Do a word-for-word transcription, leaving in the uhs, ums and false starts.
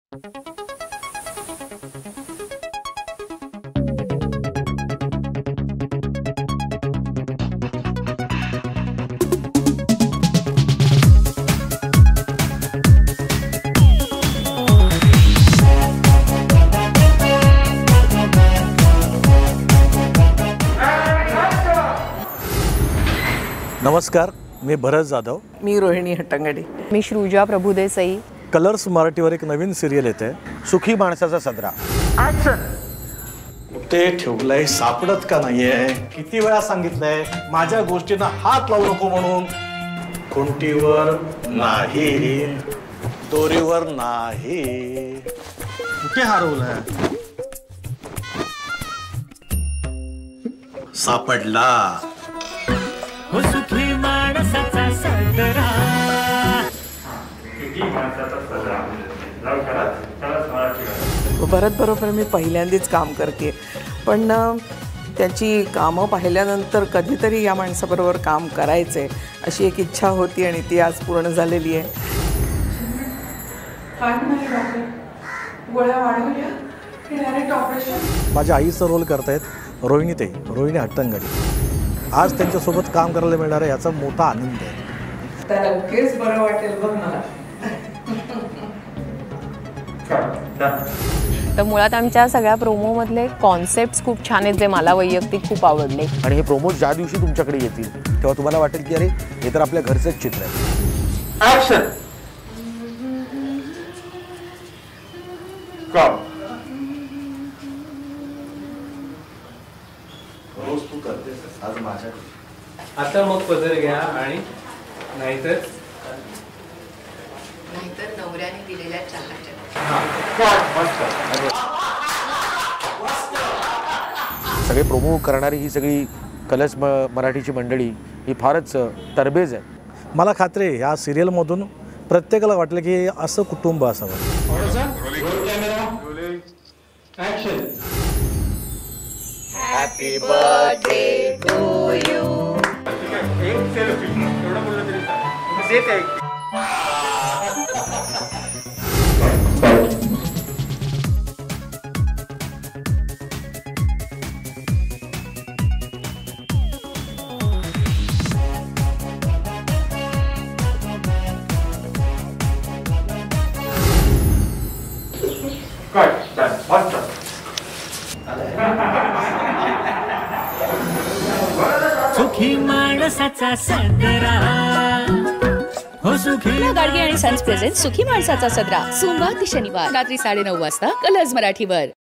नमस्कार, मी भरत जाधव. मी रोहिणी हट्टंगडी. मी श्रुजा प्रभुदेसाई. कलर्स मराठीवर एक नवीन सिरियल येते, सुखी माणसाचा सदरा. ते ठेवलंय सापडत का नाहीये? किती वेळा सांगितलंय माझ्या गोष्टींना हात लावू नको म्हणून. खुंटीवर नाही, दोरीवर नाही. कुठे हरवलं? सापडला. हो सुखी माणसाचा सदरा. भरत बरोबर मी पहिल्यांदाच काम करते, पण त्याची कामं पाहिल्यानंतर कधीतरी या माणसाबरोबर काम करायचंय अशी एक इच्छा होती आणि ती आज पूर्ण झालेली आहे. माझ्या आईचा रोल करतायत रोहिणी ताई, रोहिणी हट्टंगडी. आज त्यांच्यासोबत काम करायला मिळणार आहे याचा मोठा आनंद आहे. त्याला केस बरं वाटेल बघ मला. तर मुळात आमच्या सगळ्या प्रोमोमधले कॉन्सेप्ट्स खूप छान आहेत जे मला वैयक्तिक खूप आवडले. आणि हे प्रोमो ज्या दिवशी तुमच्याकडे येतील तेव्हा तुम्हाला वाटेल की अरे हे तर आपल्या घरचंच चित्र आहे. ऍक्शन. रोज तू करतेस, आज माझ्याकडे. आता मग पदर घ्या आणि नाहीतर नाहीतर नवऱ्याने दिलेल्या चहाच्या. सगळे प्रोमो करणारी ही सगळी कलर्स म मराठीची मंडळी ही फारच तरबेज आहे. मला खात्री आहे ह्या सिरियलमधून प्रत्येकाला वाटलं की असं कुटुंब असावं. Happy birthday to you. एक सेल्फी एवढं बोललं तरी चालेल. सुखी माणसाचा सदरा. हो सुखी गाडगे आणि सन्स प्रेझेंट सुखी माणसाचा सदरा. सोमवार ते शनिवार रात्री साडेनऊ वाजता कलर्स मराठीवर.